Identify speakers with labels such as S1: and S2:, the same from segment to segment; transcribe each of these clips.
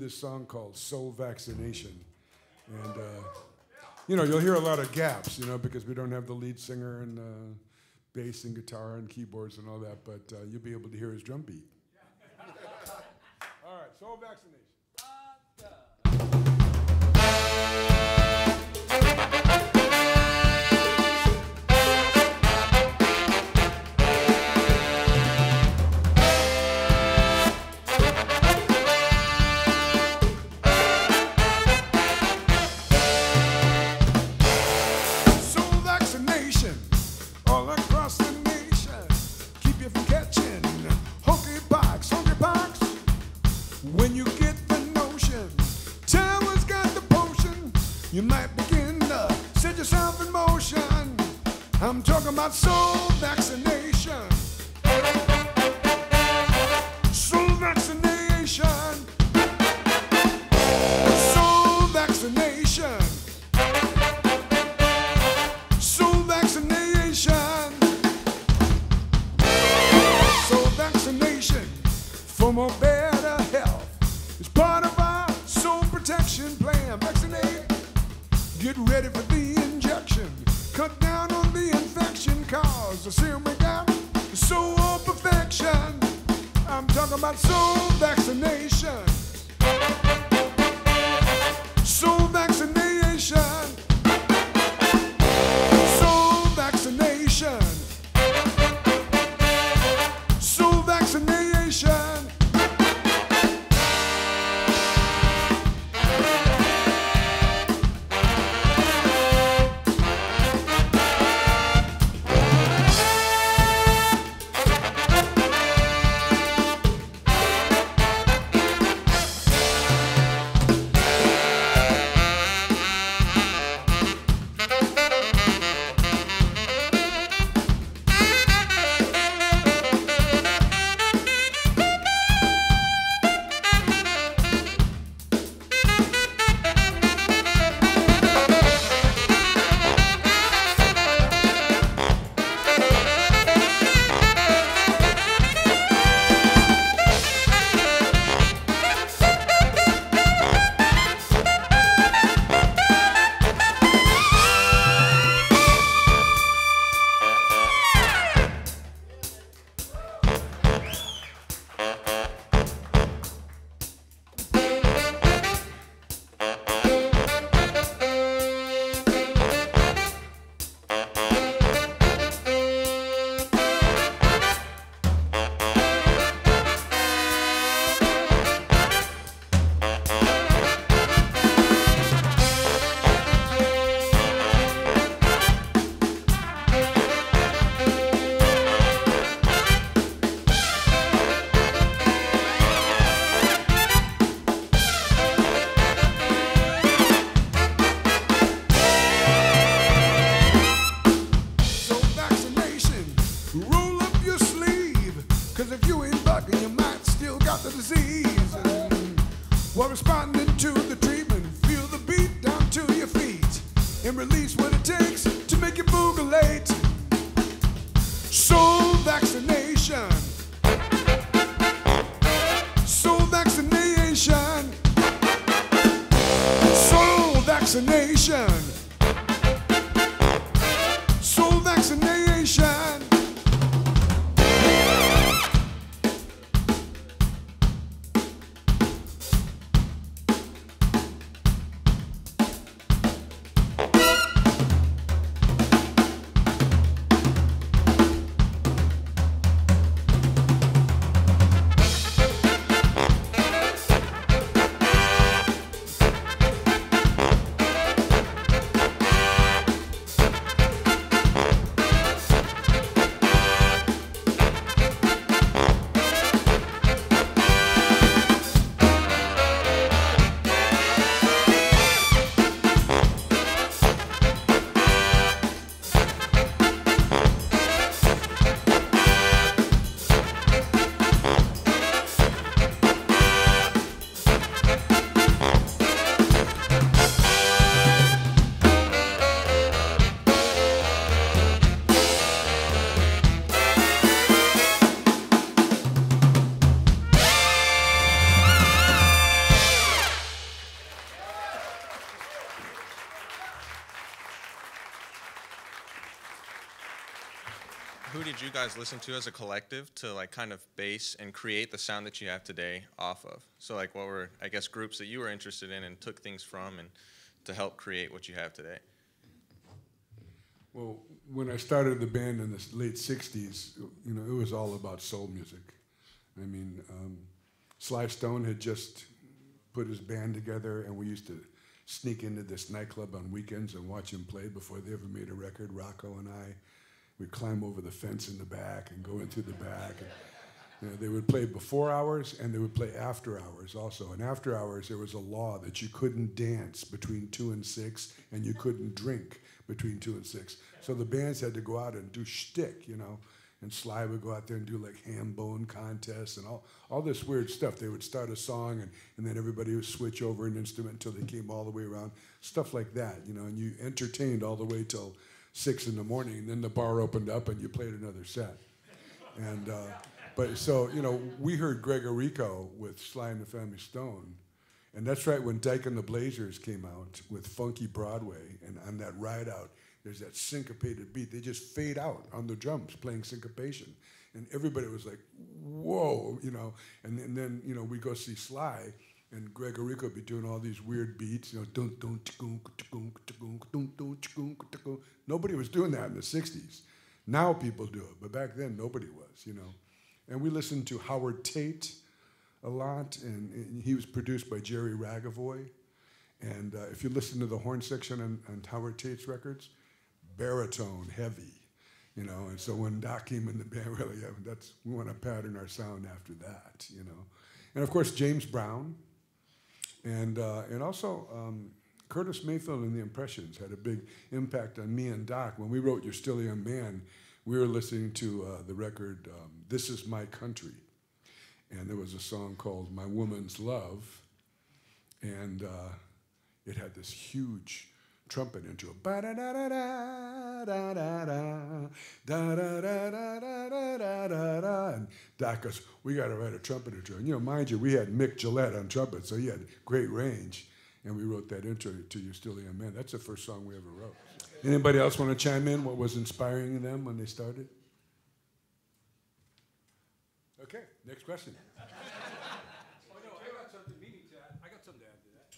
S1: this song called Soul Vaccination. And, you know, you'll hear a lot of gaps, you know, because we don't have the lead singer and bass and guitar and keyboards and all that, but you'll be able to hear his drum beat. All right, Soul Vaccination.
S2: When you get the notion, Tower's got the potion. You might begin to set yourself in motion. I'm talking about soul vaccination. Soul vaccination. Soul vaccination. Soul vaccination. Soul vaccination for more better health. It's part of our soul protection plan. Vaccinate, get ready for the injection. Cut down on the infection, cause the serum we got is soul perfection. I'm talking about soul vaccination. Soul vaccination. Soul vaccination. Soul vaccination. While responding to the treatment, feel the beat down to your feet and release what it takes to make you boogulate. Soul vaccination. Soul vaccination. Soul vaccination. Soul vaccination.
S3: who did you guys listen to as a collective to like kind of base and create the sound that you have today off of? So like what were, I guess, groups that you were interested in and took things from and to help create what you have today?
S1: Well, when I started the band in the late 60s, you know, it was all about soul music. I mean, Sly Stone had just put his band together, and we used to sneak into this nightclub on weekends and watch him play before they ever made a record. Rocco and I, we'd climb over the fence in the back and go in through the back. And, you know, they would play before hours and they would play after hours also. And after hours, there was a law that you couldn't dance between 2 and 6, and you couldn't drink between 2 and 6. So the bands had to go out and do shtick, you know. And Sly would go out there and do like ham bone contests and all this weird stuff. They would start a song and then everybody would switch over an instrument until they came all the way around. Stuff like that, you know, and you entertained all the way till 6 in the morning, and then the bar opened up and you played another set. And but so, you know, we heard Gregorico with Sly and the Family Stone, and that's right when Dyke and the Blazers came out with Funky Broadway, and on that ride out, there's that syncopated beat. They just fade out on the drums playing syncopation. And everybody was like, whoa, you know. And then you know, we go see Sly, and Gregorico would be doing all these weird beats, you know, dun dun dun dun dun dun dun dun. Nobody was doing that in the 60s. Now people do it, but back then nobody was, you know. And we listened to Howard Tate a lot, and he was produced by Jerry Ragavoy. And if you listen to the horn section on Howard Tate's records, baritone, heavy, you know. And so when Doc came in the band, really, we want to pattern our sound after that, you know. And of course, James Brown, and also Curtis Mayfield and the Impressions had a big impact on me and Doc. When we wrote You're Still a Young Man, we were listening to the record This Is My Country, and there was a song called My Woman's Love, and it had this huge trumpet intro. And Doc goes, we got to write a trumpet intro. And you know, mind you, we had Mick Gillette on trumpet, so he had great range. And we wrote that intro to You're Still a Young Man. That's the first song we ever wrote. Anybody else want to chime in? What was inspiring them when they started? Okay, next question.
S2: Oh, no, I got something to add to that.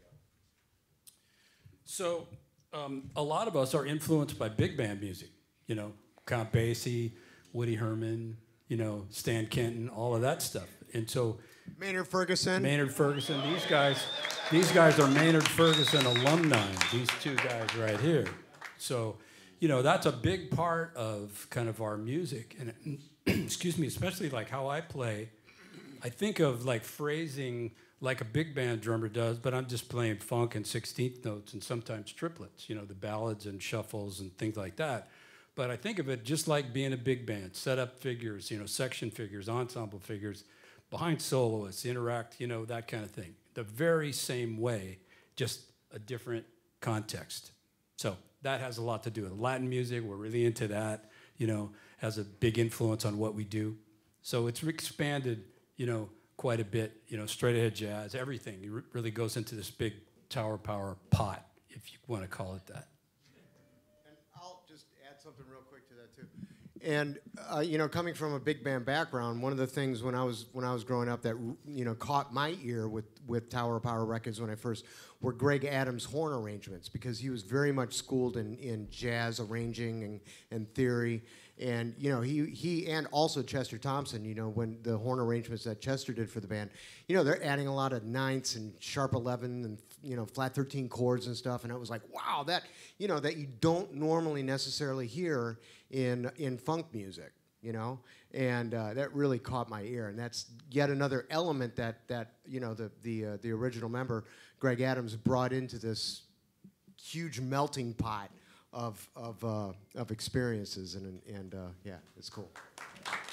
S2: So, a lot of us are influenced by big band music. You know, Count Basie, Woody Herman, you know, Stan Kenton, all of that stuff. And so,
S4: Maynard Ferguson,
S2: these guys are Maynard Ferguson alumni. These two guys right here. So, you know, that's a big part of kind of our music. And excuse me, especially like how I play, I think of like phrasing like a big band drummer does, but I'm just playing funk and 16th notes and sometimes triplets, you know, the ballads and shuffles and things like that. But I think of it just like being a big band, set up figures, you know, section figures, ensemble figures, behind soloists, interact, you know, that kind of thing. The very same way, just a different context. So that has a lot to do with Latin music. We're really into that, you know, has a big influence on what we do. So it's expanded, you know, quite a bit, you know, straight ahead jazz, everything. It really goes into this big Tower Power pot, if you want to call it that.
S4: And I'll just add something real quick to that too. And you know, coming from a big band background, one of the things when I was growing up that you know caught my ear with Tower Power records when I first were Greg Adams' horn arrangements, because he was very much schooled in jazz arranging and theory. And you know, he and also Chester Thompson, you know, when the horn arrangements that Chester did for the band, you know, they're adding a lot of ninths and sharp 11 and you know flat 13 chords and stuff, and I was like, wow, that you know that you don't normally necessarily hear in funk music, you know, and that really caught my ear, and that's yet another element that you know the original member Greg Adams brought into this huge melting pot of experiences, and yeah, it's cool.